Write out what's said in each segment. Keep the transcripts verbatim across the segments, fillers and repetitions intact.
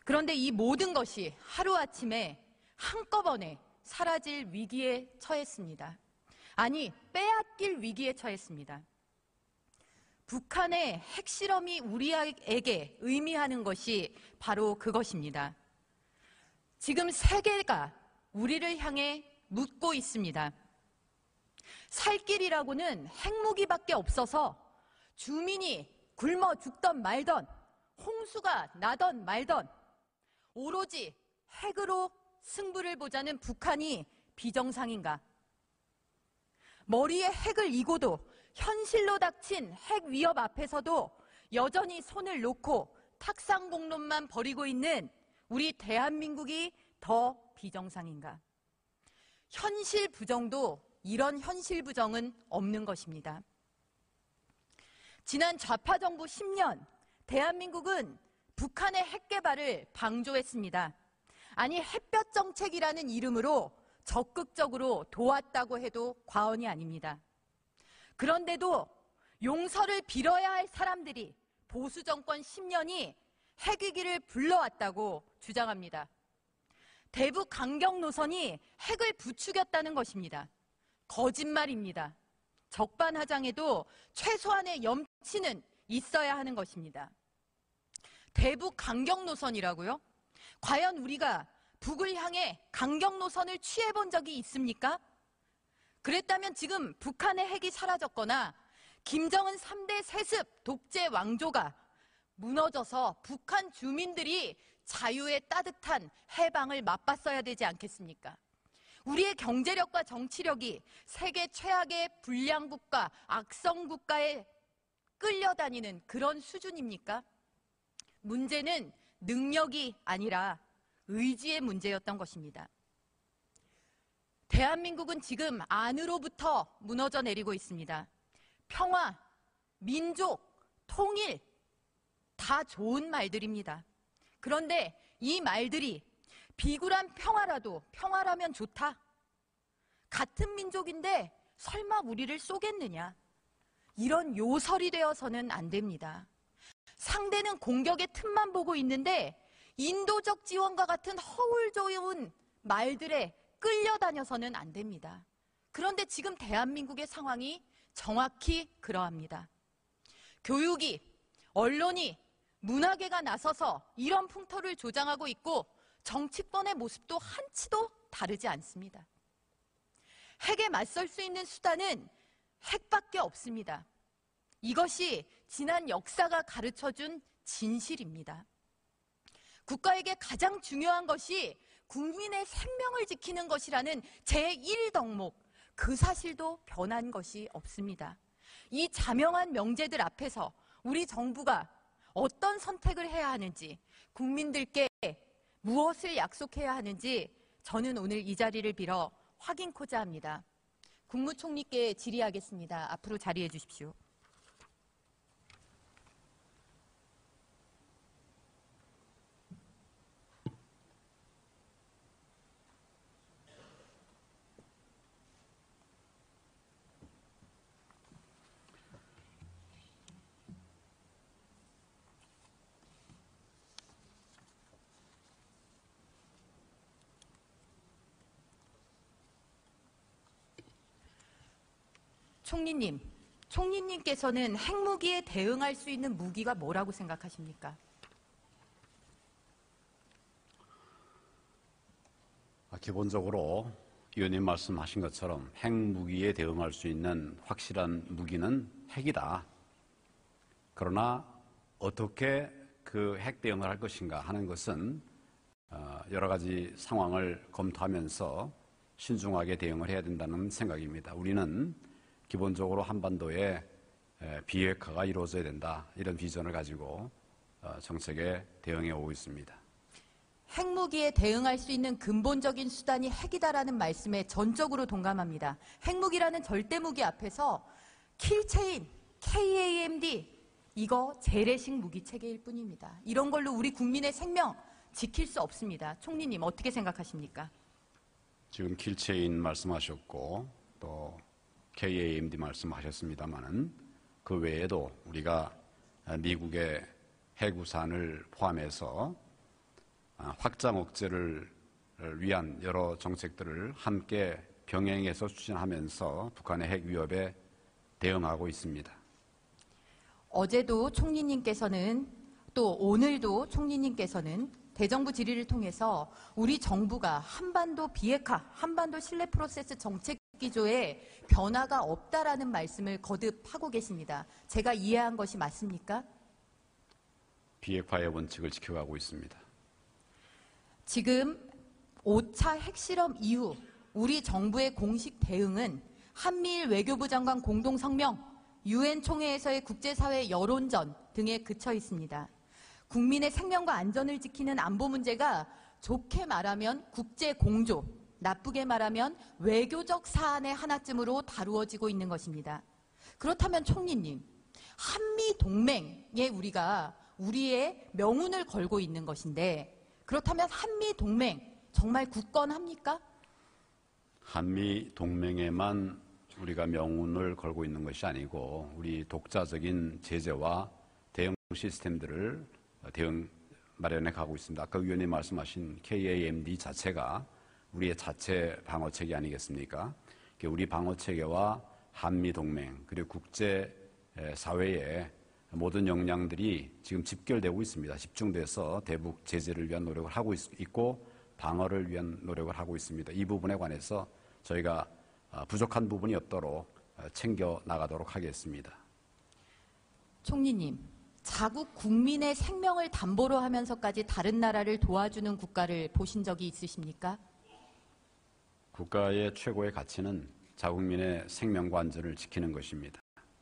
그런데 이 모든 것이 하루아침에 한꺼번에 사라질 위기에 처했습니다. 아니, 빼앗길 위기에 처했습니다. 북한의 핵실험이 우리에게 의미하는 것이 바로 그것입니다. 지금 세계가 우리를 향해 묻고 있습니다. 살 길이라고는 핵무기밖에 없어서 주민이 굶어 죽던 말던, 홍수가 나던 말던 오로지 핵으로 승부를 보자는 북한이 비정상인가? 머리에 핵을 이고도 현실로 닥친 핵 위협 앞에서도 여전히 손을 놓고 탁상공론만 벌이고 있는 우리 대한민국이 더 비정상인가? 현실 부정도 이런 현실 부정은 없는 것입니다. 지난 좌파 정부 십 년, 대한민국은 북한의 핵 개발을 방조했습니다. 아니, 햇볕 정책이라는 이름으로 적극적으로 도왔다고 해도 과언이 아닙니다. 그런데도 용서를 빌어야 할 사람들이 보수 정권 십 년이 핵위기를 불러왔다고 주장합니다. 대북 강경 노선이 핵을 부추겼다는 것입니다. 거짓말입니다. 적반하장에도 최소한의 염치는 있어야 하는 것입니다. 대북 강경 노선이라고요? 과연 우리가 북을 향해 강경 노선을 취해본 적이 있습니까? 그랬다면 지금 북한의 핵이 사라졌거나 김정은 삼 대 세습 독재 왕조가 무너져서 북한 주민들이 자유의 따뜻한 해방을 맛봤어야 되지 않겠습니까? 우리의 경제력과 정치력이 세계 최악의 불량국가, 악성국가에 끌려다니는 그런 수준입니까? 문제는 능력이 아니라 의지의 문제였던 것입니다. 대한민국은 지금 안으로부터 무너져 내리고 있습니다. 평화, 민족, 통일, 다 좋은 말들입니다. 그런데 이 말들이 비굴한 평화라도 평화라면 좋다. 같은 민족인데 설마 우리를 쏘겠느냐. 이런 요설이 되어서는 안 됩니다. 상대는 공격의 틈만 보고 있는데 인도적 지원과 같은 허울 좋은 말들에 끌려다녀서는 안 됩니다. 그런데 지금 대한민국의 상황이 정확히 그러합니다. 교육이, 언론이, 문화계가 나서서 이런 풍토를 조장하고 있고 정치권의 모습도 한치도 다르지 않습니다. 핵에 맞설 수 있는 수단은 핵밖에 없습니다. 이것이 지난 역사가 가르쳐준 진실입니다. 국가에게 가장 중요한 것이 국민의 생명을 지키는 것이라는 제일 덕목, 그 사실도 변한 것이 없습니다. 이 자명한 명제들 앞에서 우리 정부가 어떤 선택을 해야 하는지, 국민들께 무엇을 약속해야 하는지 저는 오늘 이 자리를 빌어 확인코자 합니다. 국무총리께 질의하겠습니다. 앞으로 자리해 주십시오. 총리님, 총리님께서는 핵무기에 대응할 수 있는 무기가 뭐라고 생각하십니까? 기본적으로 의원님 말씀하신 것처럼 핵무기에 대응할 수 있는 확실한 무기는 핵이다. 그러나 어떻게 그 핵 대응을 할 것인가 하는 것은 여러 가지 상황을 검토하면서 신중하게 대응을 해야 된다는 생각입니다. 우리는 기본적으로 한반도에 비핵화가 이루어져야 된다. 이런 비전을 가지고 정책에 대응해 오고 있습니다. 핵무기에 대응할 수 있는 근본적인 수단이 핵이다라는 말씀에 전적으로 동감합니다. 핵무기라는 절대무기 앞에서 킬체인, 케이에이엠디 이거 재래식 무기체계일 뿐입니다. 이런 걸로 우리 국민의 생명 지킬 수 없습니다. 총리님 어떻게 생각하십니까? 지금 킬체인 말씀하셨고 또 케이에이엠디 말씀하셨습니다만은 그 외에도 우리가 미국의 핵우산을 포함해서 확장 억제를 위한 여러 정책들을 함께 병행해서 추진하면서 북한의 핵 위협에 대응하고 있습니다. 어제도 총리님께서는 또 오늘도 총리님께서는 대정부 질의를 통해서 우리 정부가 한반도 비핵화, 한반도 신뢰 프로세스 정책 기조에 변화가 없다라는 말씀을 거듭하고 계십니다. 제가 이해한 것이 맞습니까? 비핵화의 원칙을 지켜가고 있습니다. 지금 오 차 핵실험 이후 우리 정부의 공식 대응은 한미일 외교부 장관 공동성명, 유엔 총회에서의 국제사회 여론전 등에 그쳐 있습니다. 국민의 생명과 안전을 지키는 안보 문제가 좋게 말하면 국제공조, 나쁘게 말하면 외교적 사안의 하나쯤으로 다루어지고 있는 것입니다. 그렇다면 총리님, 한미동맹에 우리가 우리의 명운을 걸고 있는 것인데 그렇다면 한미동맹 정말 굳건합니까? 한미동맹에만 우리가 명운을 걸고 있는 것이 아니고 우리 독자적인 제재와 대응 시스템들을 대응 마련해 가고 있습니다. 아까 위원님 말씀하신 케이에이엠디 자체가 우리의 자체 방어체계 아니겠습니까? 우리 방어체계와 한미동맹 그리고 국제사회의 모든 역량들이 지금 집결되고 있습니다. 집중돼서 대북 제재를 위한 노력을 하고 있고 방어를 위한 노력을 하고 있습니다. 이 부분에 관해서 저희가 부족한 부분이 없도록 챙겨 나가도록 하겠습니다. 총리님, 자국 국민의 생명을 담보로 하면서까지 다른 나라를 도와주는 국가를 보신 적이 있으십니까? 국가의 최고의 가치는 자국민의 생명과 안전을 지키는 것입니다.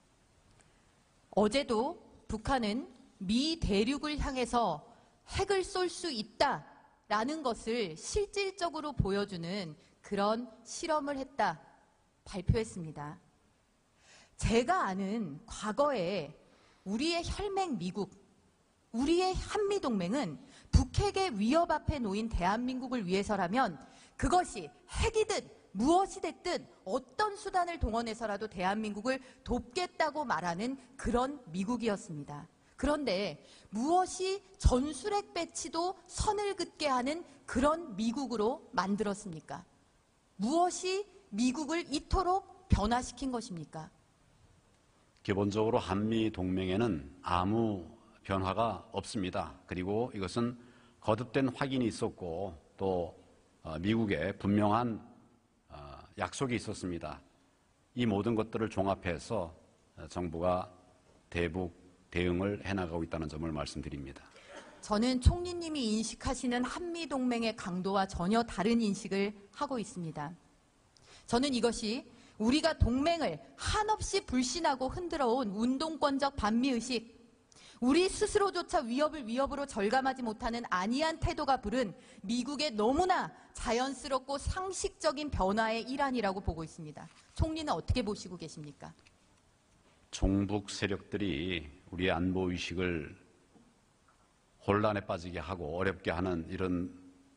어제도 북한은 미 대륙을 향해서 핵을 쏠 수 있다라는 것을 실질적으로 보여주는 그런 실험을 했다 발표했습니다. 제가 아는 과거에 우리의 혈맹 미국, 우리의 한미동맹은 북핵의 위협 앞에 놓인 대한민국을 위해서라면 그것이 핵이든 무엇이 됐든 어떤 수단을 동원해서라도 대한민국을 돕겠다고 말하는 그런 미국이었습니다. 그런데 무엇이 전술핵 배치도 선을 긋게 하는 그런 미국으로 만들었습니까? 무엇이 미국을 이토록 변화시킨 것입니까? 기본적으로 한미동맹에는 아무 변화가 없습니다. 그리고 이것은 거듭된 확인이 있었고 또 미국의 분명한 약속이 있었습니다. 이 모든 것들을 종합해서 정부가 대북 대응을 해나가고 있다는 점을 말씀드립니다. 저는 총리님이 인식하시는 한미동맹의 강도와 전혀 다른 인식을 하고 있습니다. 저는 이것이 우리가 동맹을 한없이 불신하고 흔들어온 운동권적 반미의식, 우리 스스로조차 위협을 위협으로 절감하지 못하는 안이한 태도가 부른 미국의 너무나 자연스럽고 상식적인 변화의 일환이라고 보고 있습니다. 총리는 어떻게 보시고 계십니까? 종북 세력들이 우리의 안보의식을 혼란에 빠지게 하고 어렵게 하는 이런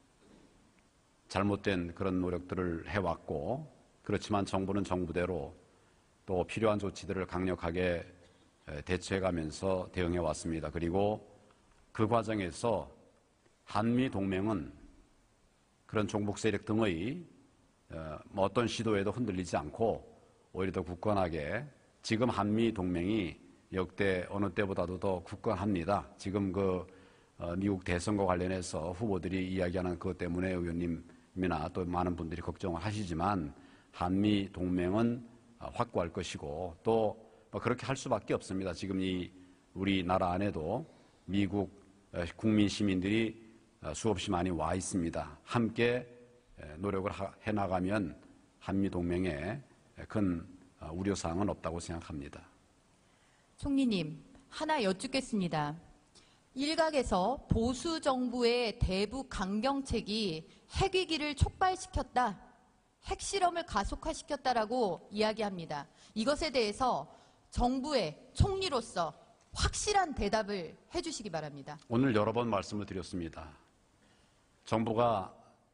잘못된 그런 노력들을 해왔고, 그렇지만 정부는 정부대로 또 필요한 조치들을 강력하게 대처해가면서 대응해 왔습니다. 그리고 그 과정에서 한미동맹은 그런 종북 세력 등의 어떤 시도에도 흔들리지 않고 오히려 더 굳건하게, 지금 한미동맹이 역대 어느 때보다도 더 굳건합니다. 지금 그 미국 대선과 관련해서 후보들이 이야기하는 그것 때문에 의원님이나 또 많은 분들이 걱정을 하시지만 한미동맹은 확고할 것이고 또 그렇게 할 수밖에 없습니다. 지금 이 우리나라 안에도 미국 국민 시민들이 수없이 많이 와 있습니다. 함께 노력을 해나가면 한미동맹에 큰 우려사항은 없다고 생각합니다. 총리님, 하나 여쭙겠습니다. 일각에서 보수 정부의 대북 강경책이 핵위기를 촉발시켰다, 핵실험을 가속화시켰다라고 이야기합니다. 이것에 대해서 정부의 총리로서 확실한 대답을 해주시기 바랍니다. 오늘 여러 번 말씀을 드렸습니다. 정부가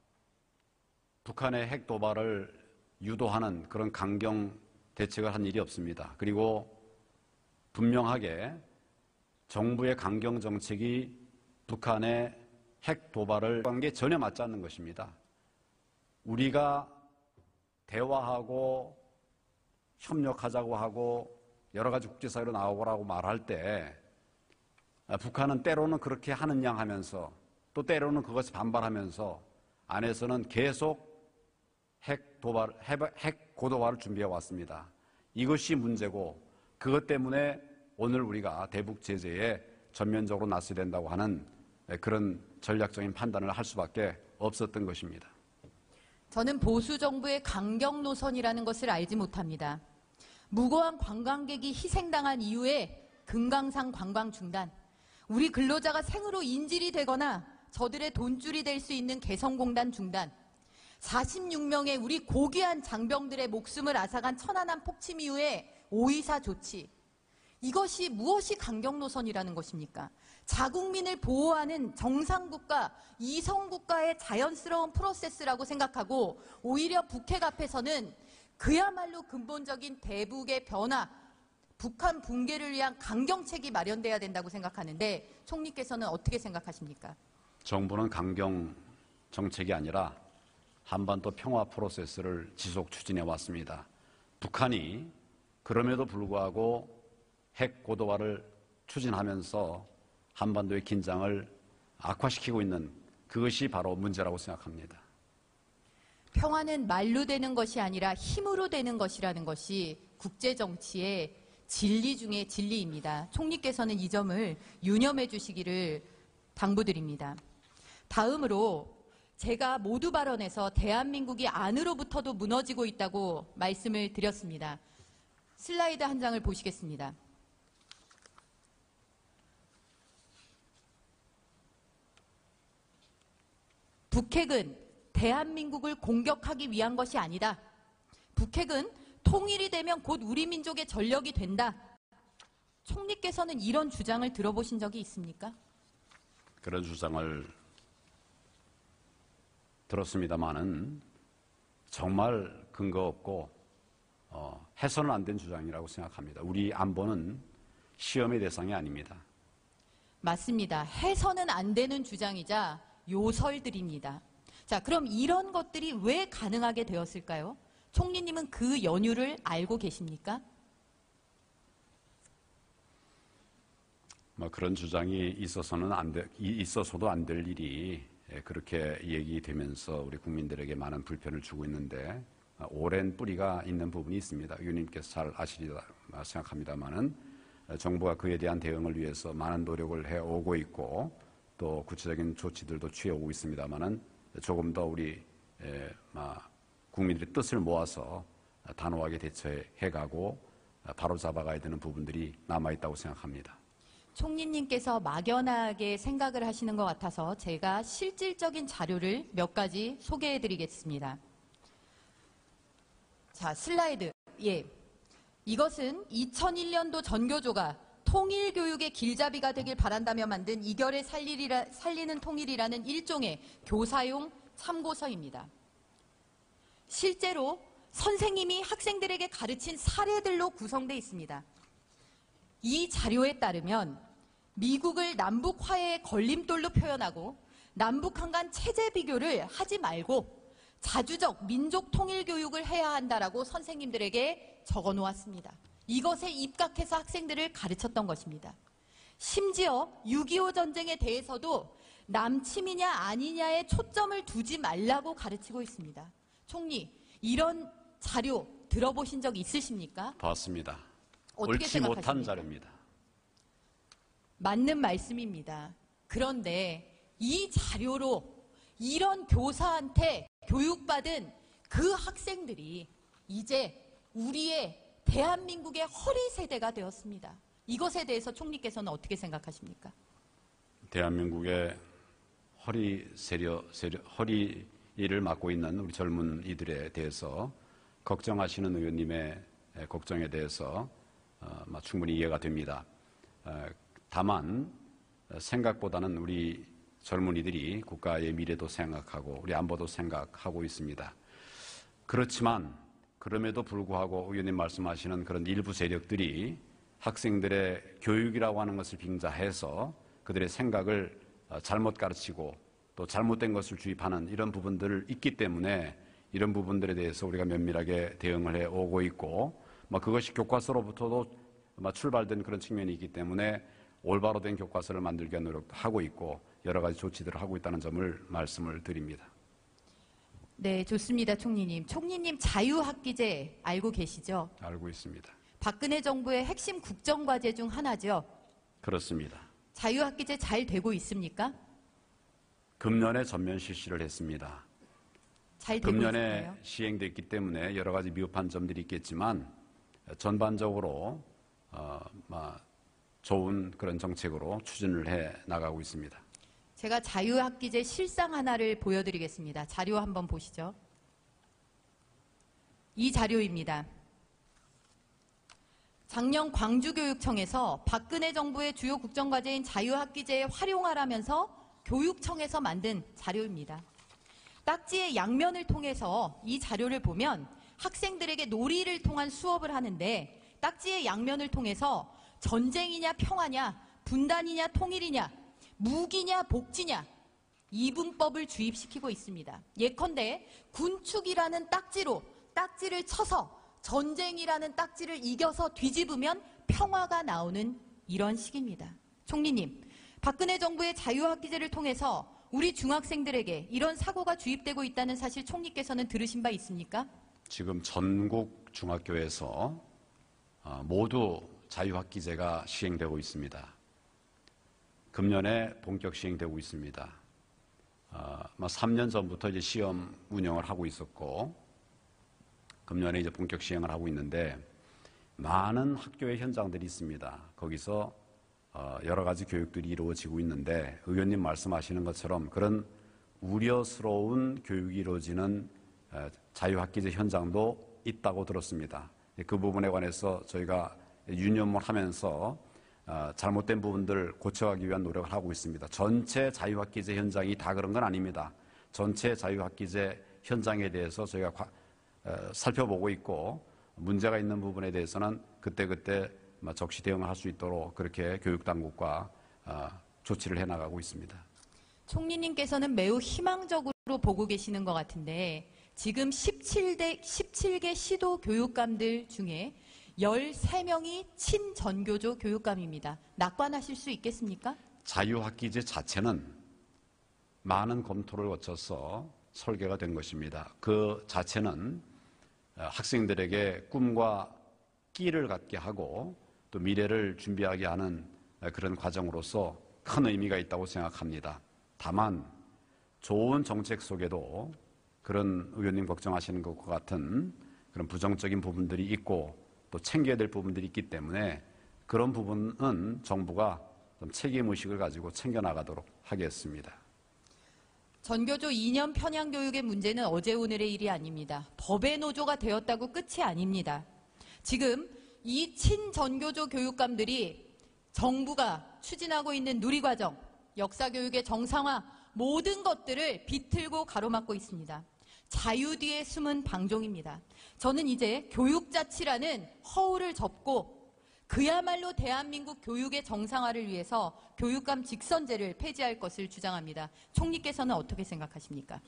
북한의 핵 도발을 유도하는 그런 강경 대책을 한 일이 없습니다. 그리고 분명하게 정부의 강경 정책이 북한의 핵 도발을 한 게 전혀 맞지 않는 것입니다. 우리가 대화하고 협력하자고 하고 여러 가지 국제사회로 나오라고 말할 때 북한은 때로는 그렇게 하는 양 하면서 또 때로는 그것에 반발하면서 안에서는 계속 핵 도발, 핵 고도화를 준비해 왔습니다. 이것이 문제고 그것 때문에 오늘 우리가 대북 제재에 전면적으로 나서야 된다고 하는 그런 전략적인 판단을 할 수밖에 없었던 것입니다. 저는 보수 정부의 강경 노선이라는 것을 알지 못합니다. 무고한 관광객이 희생당한 이후에 금강산 관광 중단, 우리 근로자가 생으로 인질이 되거나 저들의 돈줄이 될 수 있는 개성공단 중단, 사십육 명의 우리 고귀한 장병들의 목숨을 앗아간 천안함 폭침 이후에 오이사 조치, 이것이 무엇이 강경 노선이라는 것입니까? 자국민을 보호하는 정상국가, 이성국가의 자연스러운 프로세스라고 생각하고 오히려 북핵 앞에서는 그야말로 근본적인 대북의 변화, 북한 붕괴를 위한 강경책이 마련돼야 된다고 생각하는데 총리께서는 어떻게 생각하십니까? 정부는 강경 정책이 아니라 한반도 평화 프로세스를 지속 추진해 왔습니다. 북한이 그럼에도 불구하고 핵 고도화를 추진하면서 한반도의 긴장을 악화시키고 있는 그것이 바로 문제라고 생각합니다. 평화는 말로 되는 것이 아니라 힘으로 되는 것이라는 것이 국제정치의 진리 중의 진리입니다. 총리께서는 이 점을 유념해 주시기를 당부드립니다. 다음으로 제가 모두 발언에서 대한민국이 안으로부터도 무너지고 있다고 말씀을 드렸습니다. 슬라이드 한 장을 보시겠습니다. 북핵은 대한민국을 공격하기 위한 것이 아니다. 북핵은 통일이 되면 곧 우리 민족의 전력이 된다. 총리께서는 이런 주장을 들어보신 적이 있습니까? 그런 주장을 들었습니다마는 정말 근거 없고 어, 해서는 안 된 주장이라고 생각합니다. 우리 안보는 시험의 대상이 아닙니다. 맞습니다. 해서는 안 되는 주장이자 요설들입니다. 자, 그럼 이런 것들이 왜 가능하게 되었을까요? 총리님은 그 연유를 알고 계십니까? 뭐 그런 주장이 있어서는 안 돼, 있어서도 안 될 일이 그렇게 얘기되면서 우리 국민들에게 많은 불편을 주고 있는데 오랜 뿌리가 있는 부분이 있습니다. 의원님께서 잘 아시리라 생각합니다만은 정부가 그에 대한 대응을 위해서 많은 노력을 해오고 있고 또 구체적인 조치들도 취해오고 있습니다만은 조금 더 우리 국민들의 뜻을 모아서 단호하게 대처해가고 바로 잡아가야 되는 부분들이 남아있다고 생각합니다. 총리님께서 막연하게 생각을 하시는 것 같아서 제가 실질적인 자료를 몇 가지 소개해드리겠습니다. 자, 슬라이드. 예. 이것은 이천일 년도 전교조가 통일교육의 길잡이가 되길 바란다며 만든 이결의 살리리라, 살리는 통일이라는 일종의 교사용 참고서입니다. 실제로 선생님이 학생들에게 가르친 사례들로 구성되어 있습니다. 이 자료에 따르면 미국을 남북 화해의 걸림돌로 표현하고 남북한 간 체제 비교를 하지 말고 자주적 민족 통일 교육을 해야 한다라고 선생님들에게 적어 놓았습니다. 이것에 입각해서 학생들을 가르쳤던 것입니다. 심지어 육이오 전쟁에 대해서도 남침이냐 아니냐에 초점을 두지 말라고 가르치고 있습니다. 총리, 이런 자료 들어보신 적 있으십니까? 봤습니다. 어떻게 옳지 못한 생각하십니까? 자료입니다. 맞는 말씀입니다. 그런데 이 자료로 이런 교사한테 교육받은 그 학생들이 이제 우리의 대한민국의 허리 세대가 되었습니다. 이것에 대해서 총리께서는 어떻게 생각하십니까? 대한민국의 허리 세려, 세려, 허리를 맡고 있는 우리 젊은 이들에 대해서 걱정하시는 의원님의 걱정에 대해서 어, 충분히 이해가 됩니다. 어, 다만 생각보다는 우리 젊은이들이 국가의 미래도 생각하고 우리 안보도 생각하고 있습니다. 그렇지만 그럼에도 불구하고 의원님 말씀하시는 그런 일부 세력들이 학생들의 교육이라고 하는 것을 빙자해서 그들의 생각을 잘못 가르치고 또 잘못된 것을 주입하는 이런 부분들 있기 때문에 이런 부분들에 대해서 우리가 면밀하게 대응을 해 오고 있고, 뭐 그것이 교과서로부터도 출발된 그런 측면이 있기 때문에 올바로 된 교과서를 만들기 위한 노력도 하고 있고 여러 가지 조치들을 하고 있다는 점을 말씀을 드립니다. 네, 좋습니다, 총리님. 총리님 자유학기제 알고 계시죠? 알고 있습니다. 박근혜 정부의 핵심 국정과제 중 하나죠? 그렇습니다. 자유학기제 잘 되고 있습니까? 금년에 전면 실시를 했습니다. 잘 되고 금년에 있을까요? 시행됐기 때문에 여러 가지 미흡한 점들이 있겠지만 전반적으로 어, 좋은 그런 정책으로 추진을 해 나가고 있습니다. 제가 자유학기제 실상 하나를 보여드리겠습니다. 자료 한번 보시죠. 이 자료입니다. 작년 광주교육청에서 박근혜 정부의 주요 국정과제인 자유학기제에 활용하라면서 교육청에서 만든 자료입니다. 딱지의 양면을 통해서 이 자료를 보면 학생들에게 놀이를 통한 수업을 하는데 딱지의 양면을 통해서 전쟁이냐 평화냐, 분단이냐 통일이냐, 무기냐 복지냐 이분법을 주입시키고 있습니다. 예컨대 군축이라는 딱지로 딱지를 쳐서 전쟁이라는 딱지를 이겨서 뒤집으면 평화가 나오는 이런 식입니다. 총리님, 박근혜 정부의 자유학기제를 통해서 우리 중학생들에게 이런 사고가 주입되고 있다는 사실 총리께서는 들으신 바 있습니까? 지금 전국 중학교에서 모두 자유학기제가 시행되고 있습니다. 금년에 본격 시행되고 있습니다. 삼 년 전부터 이제 시험 운영을 하고 있었고 금년에 이제 본격 시행을 하고 있는데 많은 학교의 현장들이 있습니다. 거기서 여러 가지 교육들이 이루어지고 있는데 의원님 말씀하시는 것처럼 그런 우려스러운 교육이 이루어지는 자유학기제 현장도 있다고 들었습니다. 그 부분에 관해서 저희가 유념을 하면서 잘못된 부분들을 고쳐가기 위한 노력을 하고 있습니다. 전체 자유학기제 현장이 다 그런 건 아닙니다. 전체 자유학기제 현장에 대해서 저희가 살펴보고 있고 문제가 있는 부분에 대해서는 그때그때 적시 대응을 할 수 있도록 그렇게 교육당국과 조치를 해나가고 있습니다. 총리님께서는 매우 희망적으로 보고 계시는 것 같은데 지금 십칠 개 시도 교육감들 중에 열세 명이 친전교조 교육감입니다. 낙관하실 수 있겠습니까? 자유학기제 자체는 많은 검토를 거쳐서 설계가 된 것입니다. 그 자체는 학생들에게 꿈과 끼를 갖게 하고 또 미래를 준비하게 하는 그런 과정으로서 큰 의미가 있다고 생각합니다. 다만 좋은 정책 속에도 그런 의원님 걱정하시는 것과 같은 그런 부정적인 부분들이 있고 또 챙겨야 될 부분들이 있기 때문에 그런 부분은 정부가 좀 책임의식을 가지고 챙겨나가도록 하겠습니다. 전교조 이 년 편향교육의 문제는 어제 오늘의 일이 아닙니다. 법의 노조가 되었다고 끝이 아닙니다. 지금 이 친전교조 교육감들이 정부가 추진하고 있는 누리과정, 역사교육의 정상화 모든 것들을 비틀고 가로막고 있습니다. 자유 뒤에 숨은 방종입니다. 저는 이제 교육자치라는 허울을 접고 그야말로 대한민국 교육의 정상화를 위해서 교육감 직선제를 폐지할 것을 주장합니다. 총리께서는 어떻게 생각하십니까?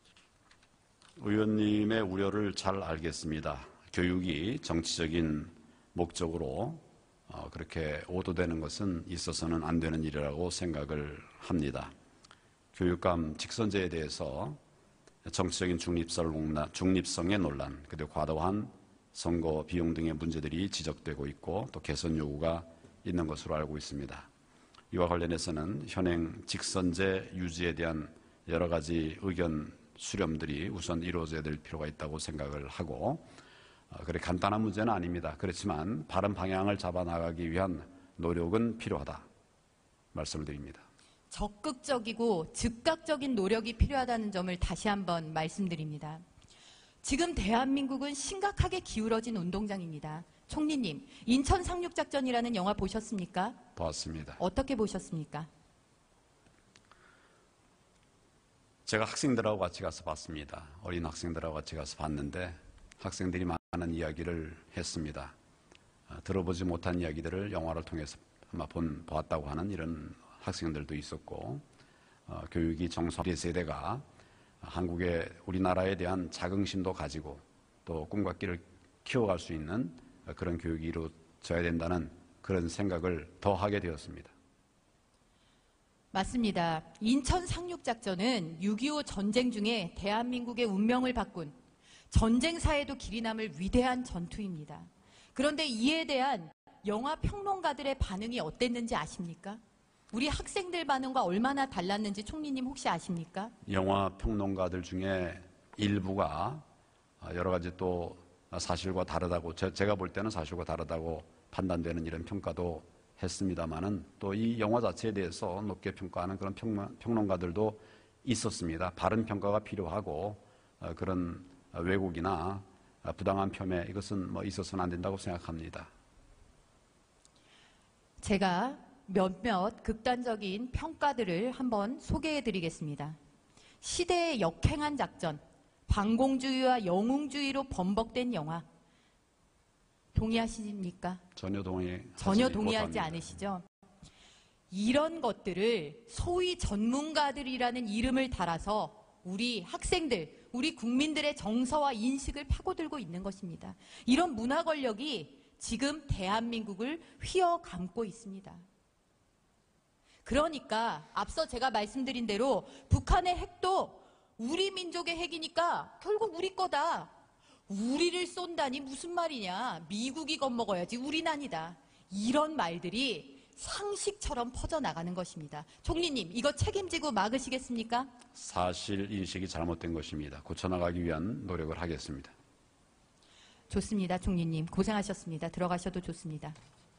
의원님의 우려를 잘 알겠습니다. 교육이 정치적인 목적으로 그렇게 오도되는 것은 있어서는 안 되는 일이라고 생각을 합니다. 교육감 직선제에 대해서 정치적인 중립성의 논란, 그리고 과도한 선거 비용 등의 문제들이 지적되고 있고 또 개선 요구가 있는 것으로 알고 있습니다. 이와 관련해서는 현행 직선제 유지에 대한 여러 가지 의견 수렴들이 우선 이루어져야 될 필요가 있다고 생각을 하고 그래 간단한 문제는 아닙니다. 그렇지만 바른 방향을 잡아나가기 위한 노력은 필요하다 말씀을 드립니다. 적극적이고 즉각적인 노력이 필요하다는 점을 다시 한번 말씀드립니다. 지금 대한민국은 심각하게 기울어진 운동장입니다. 총리님, 인천 상륙작전이라는 영화 보셨습니까? 보았습니다. 어떻게 보셨습니까? 제가 학생들하고 같이 가서 봤습니다. 어린 학생들하고 같이 가서 봤는데 학생들이 많은 이야기를 했습니다. 들어보지 못한 이야기들을 영화를 통해서 아마 본, 보았다고 하는 이런 학생들도 있었고 어, 교육이 정상화 세대가 한국의 우리나라에 대한 자긍심도 가지고 또 꿈과 끼를 키워갈 수 있는 그런 교육이 이루어져야 된다는 그런 생각을 더 하게 되었습니다. 맞습니다. 인천 상륙작전은 육이오 전쟁 중에 대한민국의 운명을 바꾼 전쟁사에도 길이 남을 위대한 전투입니다. 그런데 이에 대한 영화 평론가들의 반응이 어땠는지 아십니까? 우리 학생들 반응과 얼마나 달랐는지 총리님 혹시 아십니까? 영화 평론가들 중에 일부가 여러 가지 또 사실과 다르다고, 제가 볼 때는 사실과 다르다고 판단되는 이런 평가도 했습니다만은 또 이 영화 자체에 대해서 높게 평가하는 그런 평론가들도 있었습니다. 바른 평가가 필요하고 그런 왜곡이나 부당한 폄훼, 이것은 뭐 있어서는 안 된다고 생각합니다. 제가 몇몇 극단적인 평가들을 한번 소개해 드리겠습니다. 시대에 역행한 작전, 반공주의와 영웅주의로 범벅된 영화. 동의하십니까? 전혀 동의 전혀 동의하지 않으시죠? 이런 것들을 소위 전문가들이라는 이름을 달아서 우리 학생들, 우리 국민들의 정서와 인식을 파고들고 있는 것입니다. 이런 문화 권력이 지금 대한민국을 휘어감고 있습니다. 그러니까 앞서 제가 말씀드린 대로 북한의 핵도 우리 민족의 핵이니까 결국 우리 거다. 우리를 쏜다니 무슨 말이냐. 미국이 겁먹어야지 우린 아니다. 이런 말들이 상식처럼 퍼져나가는 것입니다. 총리님, 이거 책임지고 막으시겠습니까? 사실 인식이 잘못된 것입니다. 고쳐나가기 위한 노력을 하겠습니다. 좋습니다. 총리님, 고생하셨습니다. 들어가셔도 좋습니다.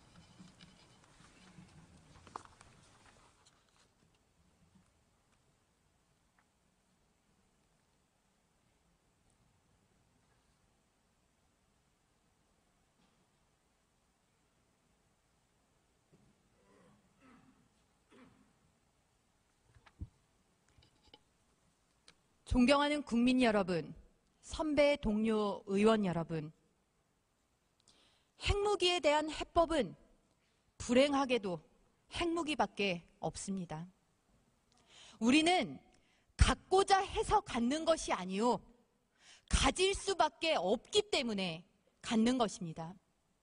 존경하는 국민 여러분, 선배 동료 의원 여러분, 핵무기에 대한 해법은 불행하게도 핵무기밖에 없습니다. 우리는 갖고자 해서 갖는 것이 아니요, 가질 수밖에 없기 때문에 갖는 것입니다.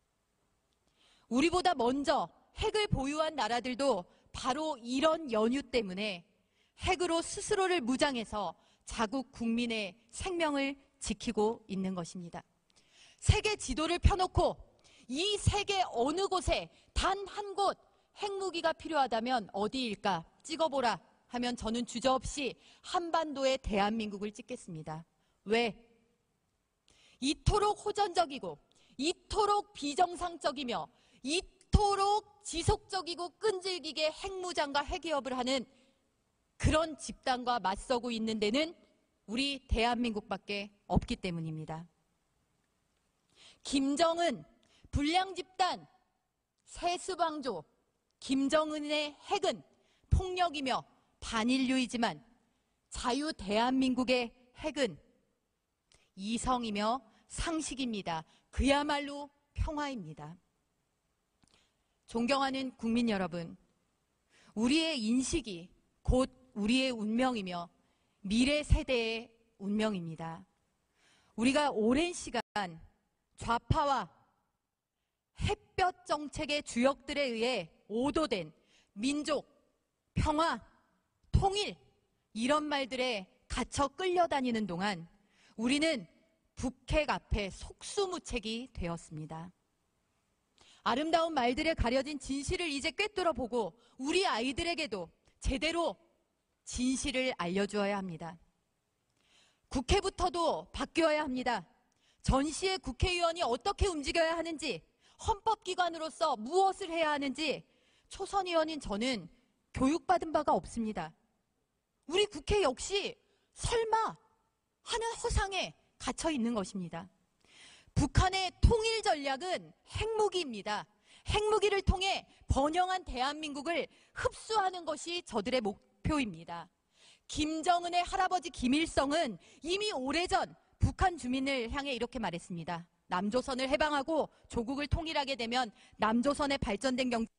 우리보다 먼저 핵을 보유한 나라들도 바로 이런 연유 때문에 핵으로 스스로를 무장해서 자국 국민의 생명을 지키고 있는 것입니다. 세계 지도를 펴놓고 이 세계 어느 곳에 단 한 곳 핵무기가 필요하다면 어디일까 찍어보라 하면 저는 주저없이 한반도의 대한민국을 찍겠습니다. 왜? 이토록 호전적이고 이토록 비정상적이며 이토록 지속적이고 끈질기게 핵무장과 핵기업을 하는 그런 집단과 맞서고 있는 데는 우리 대한민국밖에 없기 때문입니다. 김정은, 불량집단, 세수방조, 김정은의 핵은 폭력이며 반인류이지만 자유 대한민국의 핵은 이성이며 상식입니다. 그야말로 평화입니다. 존경하는 국민 여러분, 우리의 인식이 곧 우리의 운명이며 미래 세대의 운명입니다. 우리가 오랜 시간 좌파와 햇볕 정책의 주역들에 의해 오도된 민족, 평화, 통일 이런 말들에 갇혀 끌려다니는 동안 우리는 북핵 앞에 속수무책이 되었습니다. 아름다운 말들에 가려진 진실을 이제 꿰뚫어 보고 우리 아이들에게도 제대로 진실을 알려주어야 합니다. 국회부터도 바뀌어야 합니다. 전시의 국회의원이 어떻게 움직여야 하는지, 헌법기관으로서 무엇을 해야 하는지 초선 의원인 저는 교육받은 바가 없습니다. 우리 국회 역시 설마 하는 허상에 갇혀 있는 것입니다. 북한의 통일 전략은 핵무기입니다. 핵무기를 통해 번영한 대한민국을 흡수하는 것이 저들의 목표입니다. 김정은의 할아버지 김일성은 이미 오래전 북한 주민을 향해 이렇게 말했습니다. 남조선을 해방하고 조국을 통일하게 되면 남조선의 발전된 경